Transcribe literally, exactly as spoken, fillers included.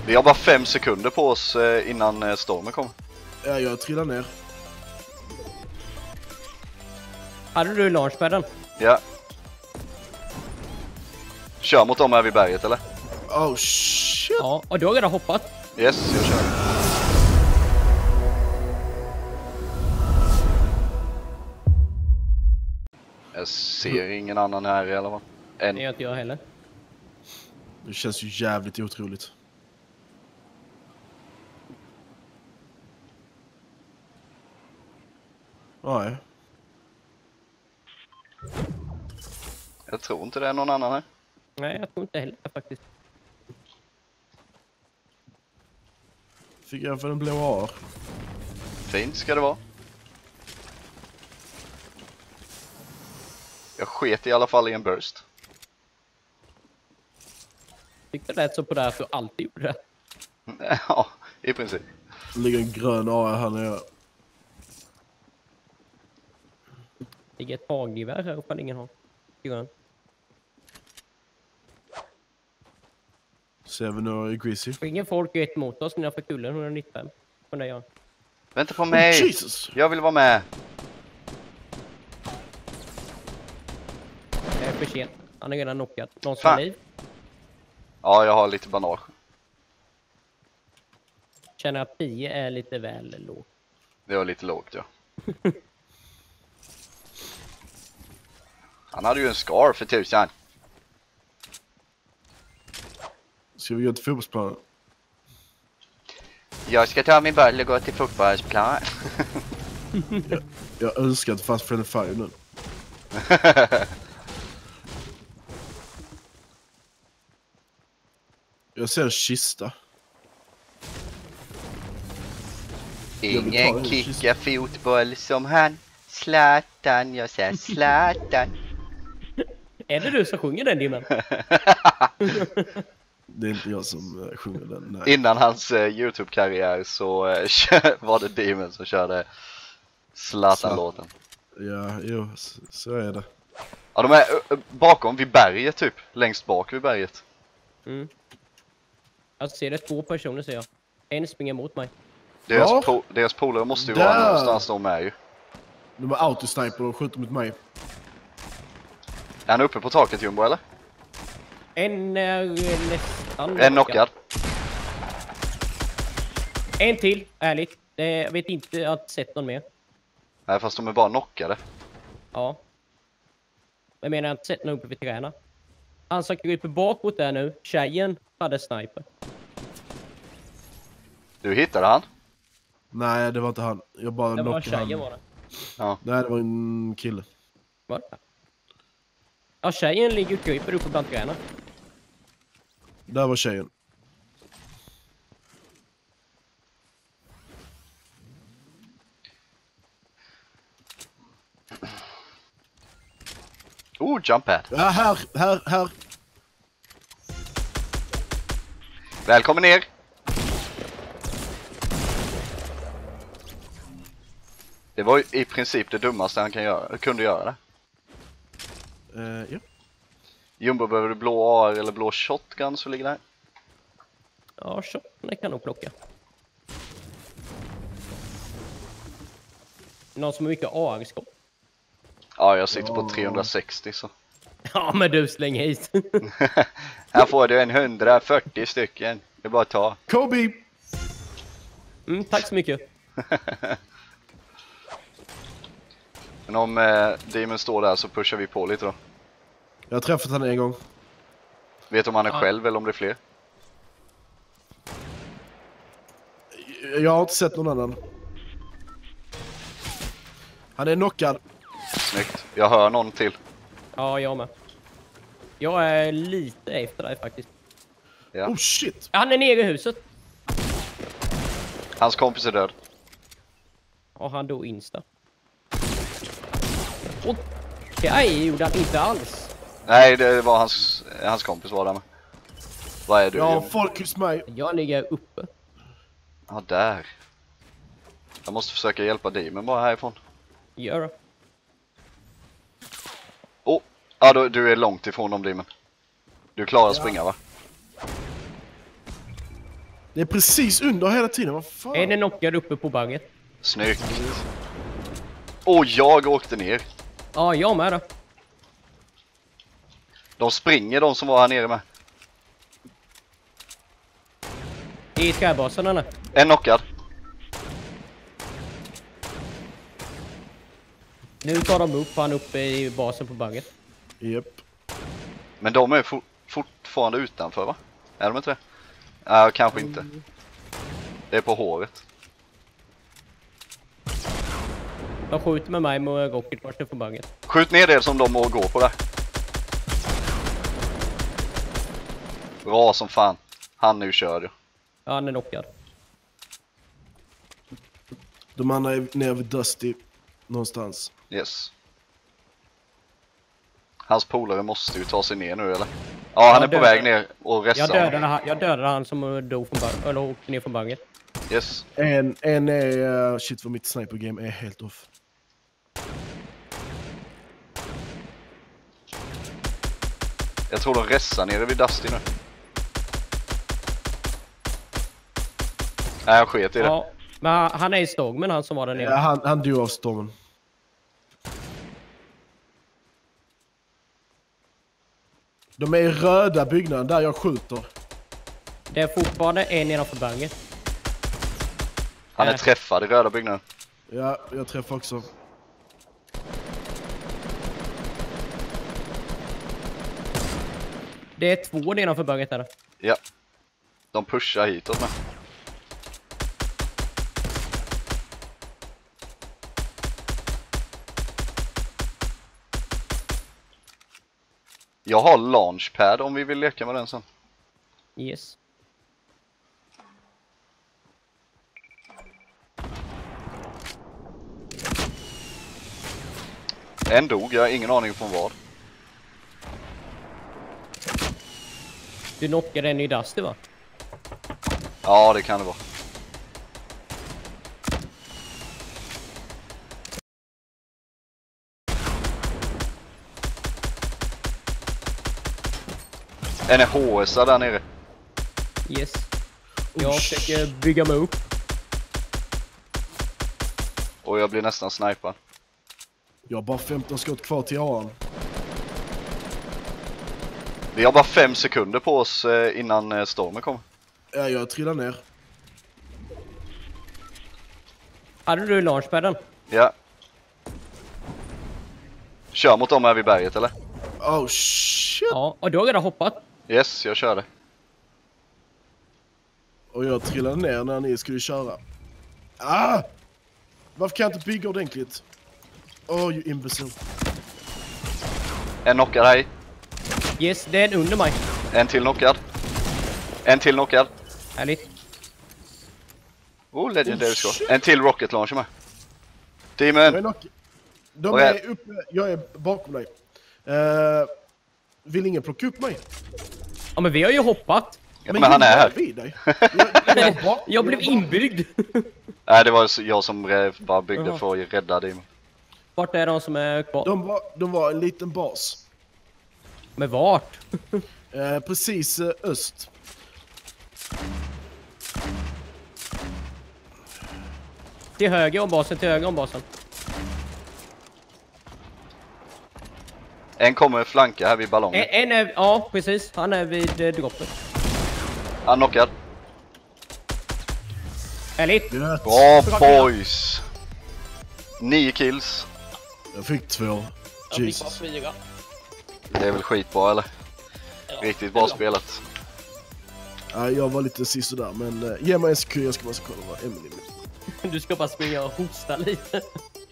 Vi har bara fem sekunder på oss innan stormen kommer. Ja, jag trillar ner. Hade du launchpadden? Ja. Kör mot dem här vid berget, eller? Oh shit. Ja, och du har redan hoppat. Yes, jag kör. Jag ser ingen annan här i alla fall. En. Det gör inte jag heller. Det känns ju jävligt otroligt. Nej. Jag tror inte det är någon annan här. Nej, jag tror inte heller faktiskt. Fick jag för en blå ar. Fint ska det vara. Jag sket i alla fall i en burst. Tyckte det lät så på det här att du alltid gjorde det. Ja, i princip. Det ligger en grön ar här nere. Det ligger ett hagelgevär här uppe, ingen har. Grön. Ser vi nu i Greasy. Springer folk ett mot oss nedanför kullen, etthundranittiofem. Från där jag. Vänta på mig! Oh, Jesus. Jag vill vara med! Jag är för sent. Han är redan knockad. Någon som Fan. har liv. Ja, jag har lite bandage. Känner att tio är lite väl lågt. Det var lite lågt, ja. Han hade ju en scar för tusan. Ska vi gå till fotbollsplanen? Jag ska ta min boll och gå till fotbollsplan. jag, jag önskar att det fanns Friendly Fire nu. Jag ser en kista. Ingen kickar fotboll som han. Zlatan, jag säger Zlatan. Är det du som sjunger den dimmen? Det är inte jag som uh, sjunger den. Nej. Innan hans uh, YouTube-karriär så uh, var det Demon som körde Zlatan-låten. Ja, jo, så, så är det. Ja, de är uh, bakom vid berget typ. Längst bak vid berget. Mm. Jag ser det två personer, ser jag. En springer mot mig. Deras, Ja. po deras polare måste ju Där. vara någonstans de är ju. De är autosniper och skjuter mot mig. Är han uppe på taket, Jumbo, eller? En är nästan En knockad. En till, ärligt. Det, jag vet inte att sett någon mer. Nej, fast de är bara knockade. Ja. Jag menar, jag har inte sett någon uppe vid träna. Han som kryper bakåt där nu, tjejen, hade sniper. Du hittade han? Nej, det var inte han. Jag bara Det var knockade han. tjejen var det. Ja. Nej, det var en kille. Var det? Ja, tjejen ligger och kryper uppe bland träna. Där var tjejen. Oh, jump pad. Ja, här, här, här. Välkommen ner. Det var ju i princip det dummaste han kan göra, kunde göra det. Uh, ja. Jumbo, behöver du blå A R eller blå shotgun så ligger där. Ja, så. Det kan nog plocka. Någon som har mycket A R-skott. Ja, jag sitter på trehundrasextio så. Ja, men du slänger hit. Här får du en hundrafyrtio stycken. Det är bara att ta. Kobe! Mm, tack så mycket. Men om eh, Demon står där så pushar vi på lite då. Jag har träffat honom en gång. Vet om han är Ja. själv eller om det är fler? Jag har inte sett någon annan. Han är knockad. Snyggt. Jag hör någon till. Ja, jag med. Jag är lite efter dig faktiskt. Ja. Oh shit! Han är nere i huset. Hans kompis är död. Och han då insta. Och okej, gjorde han inte alls. Nej, det var hans, hans kompis var där med. Vad är du? Jag har Jumbo? folk hos mig. Jag ligger uppe. Ja, där. Jag måste försöka hjälpa Demon bara härifrån. Gör det. Oh, ja, du, du är långt ifrån dem, Demon. Du klarar att springa, va? Det är precis under hela tiden, vad fan? En är knockad uppe på bagget. Snyggt. Och jag åkte ner. Ja, jag med då. De springer, de som var här nere med. I träbasen eller? En knockad. Nu tar de upp han uppe i basen på bagget. Japp. Men de är for fortfarande utanför, va? Är de inte det? Nej, äh, kanske inte. Det är på håret. De skjuter med mig med rocket vart på bagget. Skjut ner det som de må gå på där. Bra som fan. Han nu kör ju. Ja, han är knockad. De andra är nere vid Dusty. Någonstans. Yes. Hans polare måste ju ta sig ner nu, eller? Ja, han Jag är på dödade- väg ner och resta. Jag dödade han, jag dödade han som dog från bagget. Eller åkte ner från bagget. Yes. En, en är... Uh, shit vad mitt sniper game är helt off. Jag tror de restar nere vid Dusty nu. Nej, jag sket i det. Ja, men han, han är i stormen, han som var där nere. Ja, han, han dog av stormen. De är i röda byggnaden där jag skjuter. Det är fortfarande en nedanför bagget. Han är Äh. träffad i röda byggnaden. Ja, jag träffar också. Det är två nedanför bagget där. Ja. De pushar hitåt med. Jag har launchpad om vi vill leka med den sen. Yes. En dog, jag har ingen aning från vad. Du knockade en i Dusty, va? Ja, det kan det vara. En är H S där nere. Yes. Jag Usch. försöker bygga mig upp. Och jag blir nästan snipad. Jag har bara femton skott kvar till Aran. Vi har bara fem sekunder på oss eh, innan eh, stormen kommer. Ja, jag trillar ner. Hade du launchpaden? Ja. Kör mot dem här vid berget, eller? Oh shit! Ja, och du har redan hoppat. Yes, jag kör det. Och jag trillade ner när ni skulle köra. Ah! Varför kan jag inte bygga ordentligt? Oh, you imbecile. En knockad här i. Yes, det är en under mig. En till knockad. En till knockad. Härligt. Oh, legendary Oh, score. shit. En till rocket launcher med. Jag är Demon. knock... De Okej. är uppe, jag är bakom dig. Uh, vill ingen plocka upp mig? Ja, men vi har ju hoppat. Ja, men han är här. Vid dig. Jag, jag, är bak- Jag blev inbyggd. Nej, det var så- jag som eh, bara byggde Jaha. för att rädda Demon. Vart är de som är kvar? De var, de var en liten bas. Men vart? Uh, precis uh, öst. Till höger om basen, till höger om basen. En kommer flanka här vid ballongen. En, en är, ja precis, han är vid eh, droppet. Han knockad. Härligt. Gött. Bra boys! Nio kills. Jag fick två. Jesus. fyra. Det är väl skitbra, eller? Riktigt bra spelat. Ja, jag var lite sisådär, men uh, ge mig en sekund, jag ska bara kolla vad Emily vill. Du ska bara springa och hosta lite.